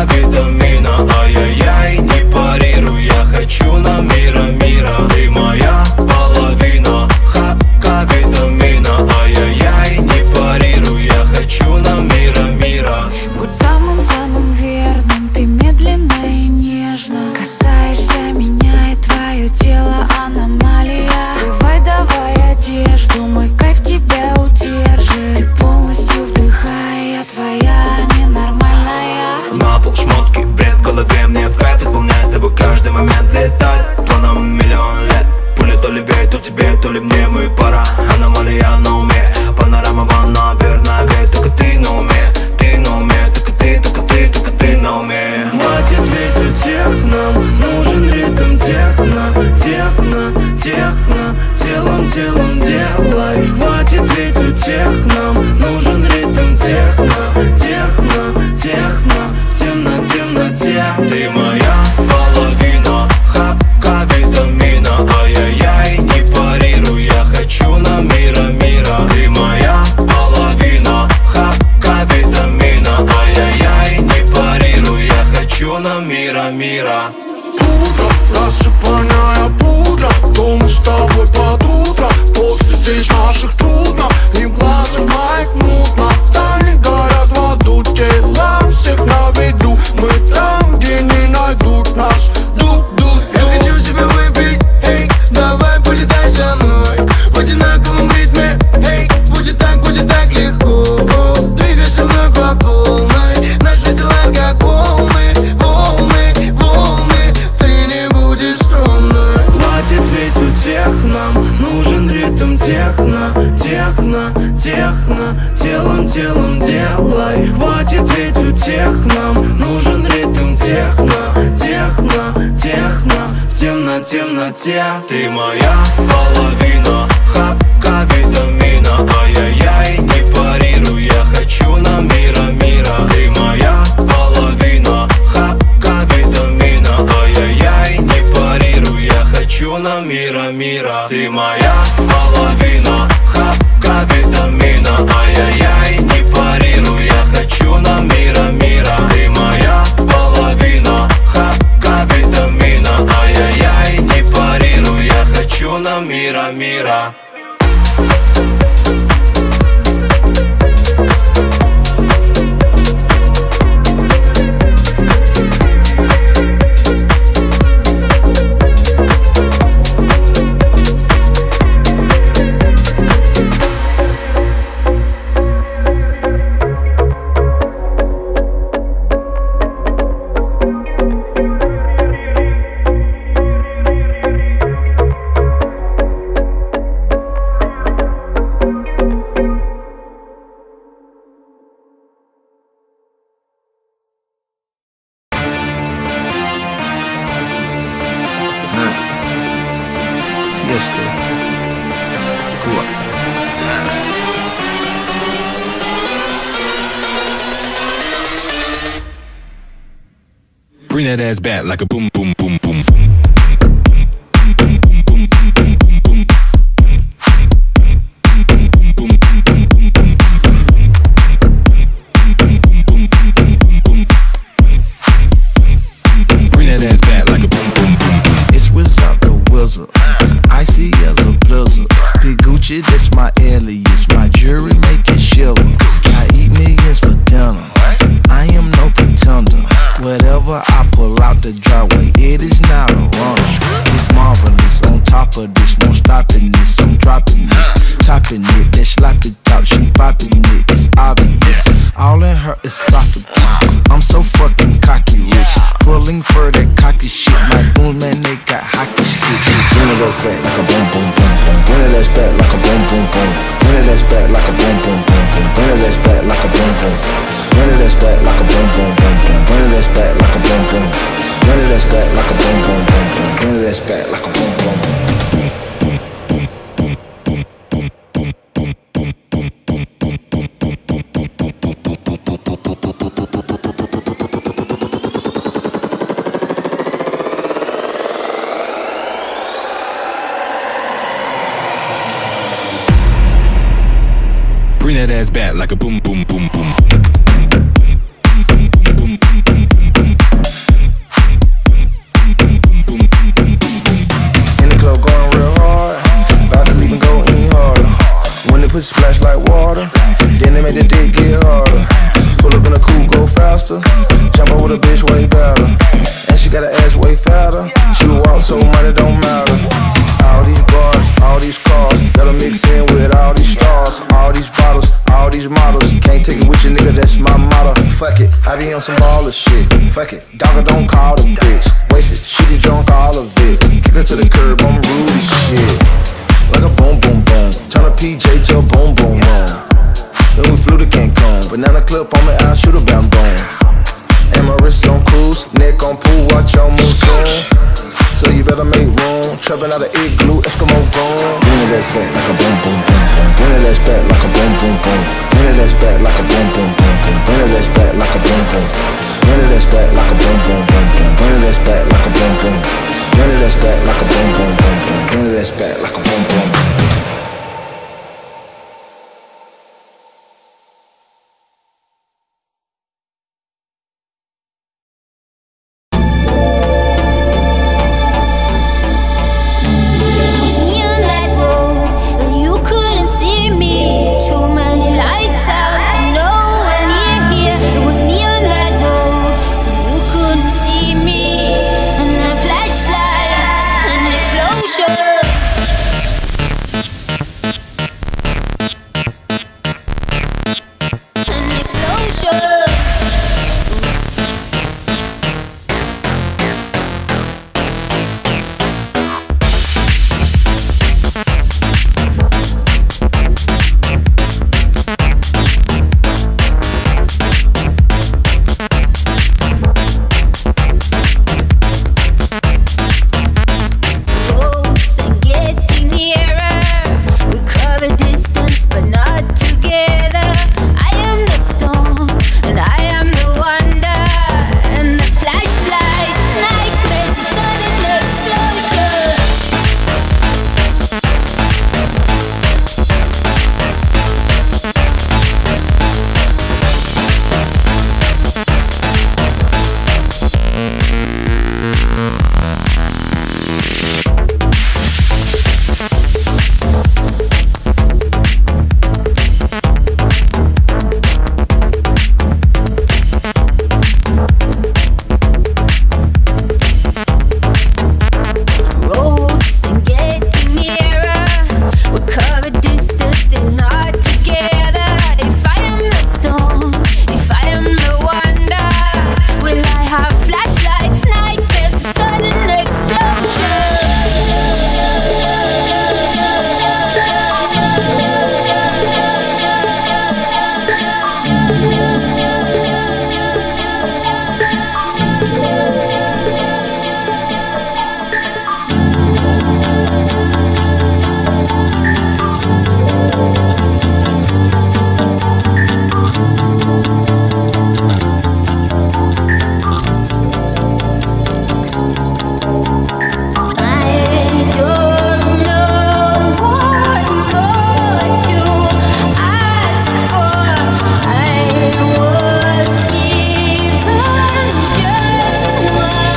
витамина. Ай-яй-яй, не парируй, я хочу на мира. Ты моя половина, хапка витамина. Ай-яй-яй, не парируй, я хочу на мира. Будь самым-самым верным, ты медленно и нежно касаешься меня, и твое тело аномалия. Срывай давай одежду, мой кайф тебя удержит. Ты полностью вдыхай, я твоя ненормальная. На пол шмотки, бред в голове, мне в кайф исполнять с тобой каждый момент. Летать планом миллион лет, пуля то ли веет, то тебе, то ли мне. Мы пара, аномалия на уме, панорама ванна, верная ведь. Только ты на уме, только ты на уме. Хватит ведь у тех нам, нужен ритм техно, телом делай. Хватит ведь у тех нам, нужен ритм техно, в темноте. Ты моя половина, хапка витамина. Ай-яй-яй, не парируй, я хочу на мира. Ты моя половина, хапка витамина. Ай-яй-яй, не парируй, я хочу на мира. Пудра, рассыпанная пудра, то мы с тобой под утро. После здесь наших трудно, и в глазах моих мутно. Тайны горят в аду, тела у всех на виду. Мы там, где не найдут нас. Я хочу тебя выпить, эй, давай полетай со мной в одинаковом ритме, эй, будет так легко. Двигай со мной по полной, наши тела как волны. Ты не будешь скромной. Хватит ведь у тех нам, нужен ритм техно, телом делай. Хватит ведь у тех нам, нужен ритм техно, в темноте. Ты моя половина, хапка витамина. Ай-яй-яй, не парируй, я хочу на мира. Ты моя половина, хапка витамина. Ай-яй-яй, не парируй, я хочу на мира. Ты моя половина, хапка витамина. Ай-яй-яй, не парируй, я хочу на мира. Ты моя половина, хапка витамина. Ай-яй-яй, не парируй, я хочу на мира. Bring that ass back like a boom, boom, boom, boom. Bring that ass back like a boom, boom, boom, boom. It's Wizard the Wizard, icy as a blizzard. Big Gucci, that's my alias. My jewelry make it shiver. I eat millions for dinner. I am no pretender. Whatever I pull out the driveway, it is not a runner. It's marvelous. On top of this, won't stop in this. I'm dropping this, topping it. That sloppy top, she popping it. It's obvious. All in her esophagus. I'm so fucking cocky rich. Pulling for that cocky shit. My boom man, they got hockey sticks. Bring it ass back like a boom boom boom boom. Bring it ass back like a boom boom boom. Bring it ass back like a boom boom boom boom. Bring it ass back like a boom boom. Bring it ass back like a boom boom boom boom. Bring it ass back like a boom boom. Bring it ass back like a boom boom boom boom. Bring it ass back like a boom boom. Bring that ass back like a boom, boom, boom, boom. splash like water. Then they make the dick get harder. Pull up in a coupe, go faster. Jump out with a bitch way better. And she got her ass way fatter. She walk so money don't matter. All these bars, all these cars, let her mix in with all these stars. All these bottles, all these models. Can't take it with you, nigga, that's my motto. Fuck it, I be on some baller shit. Fuck it, dogger don't call the bitch. Wasted, she did drunk all of it. Kick her to the curb, I'm rude as shit. Like a boom boom boom. Turn a PJ to a boom boom boom. Then we flew to Cancun. Banana clip on me, I'll shoot a bam boom. And my wrist on cruise, neck on pool, watch your move soon. So you better make room. Trapping out of igloo, Eskimo gone. Bring it ass back like a boom boom boom boom. Bring it ass back like a boom boom boom. Bring it ass back like a boom boom boom boom. Bring it ass back like a boom boom. Bring it ass back like a boom boom boom boom. Bring it ass back like a boom boom. Bring it ass back like a boom boom boom boom. Bring it ass back like a boom boom.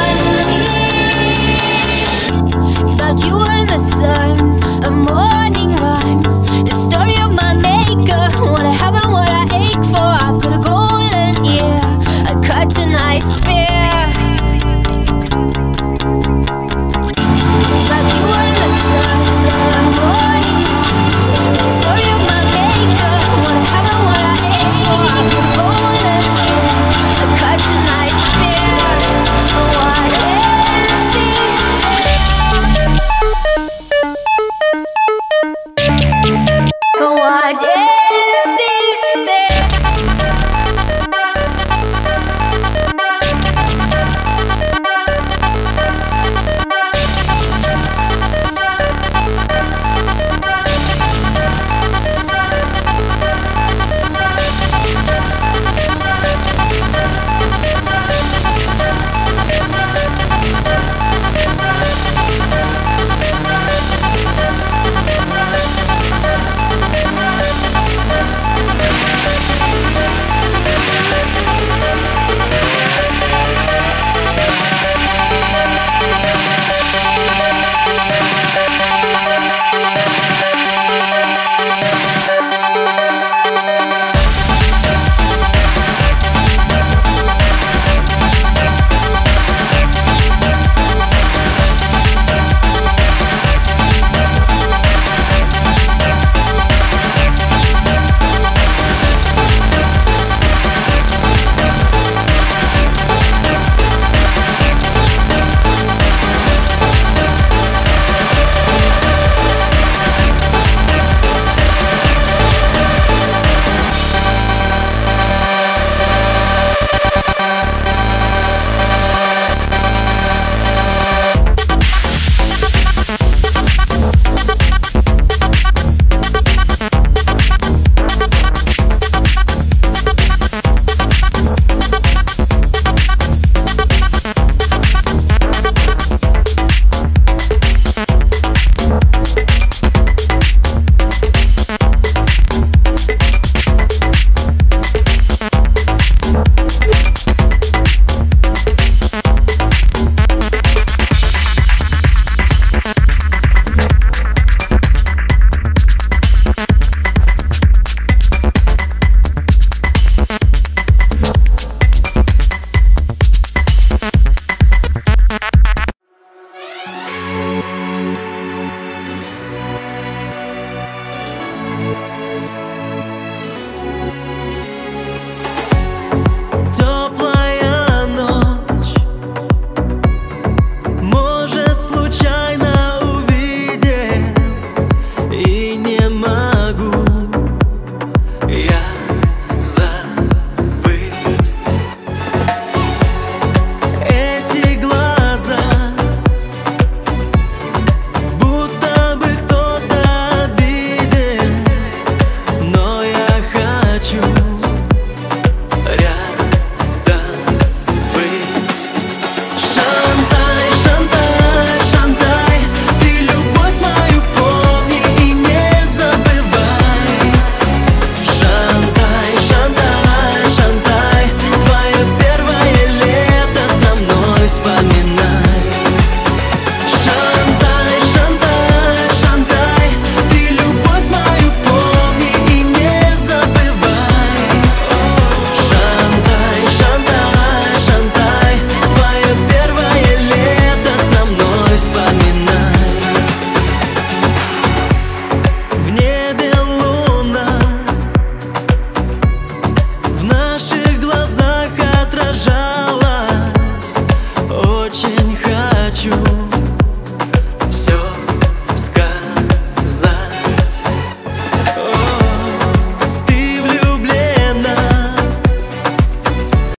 You in the sun, a morning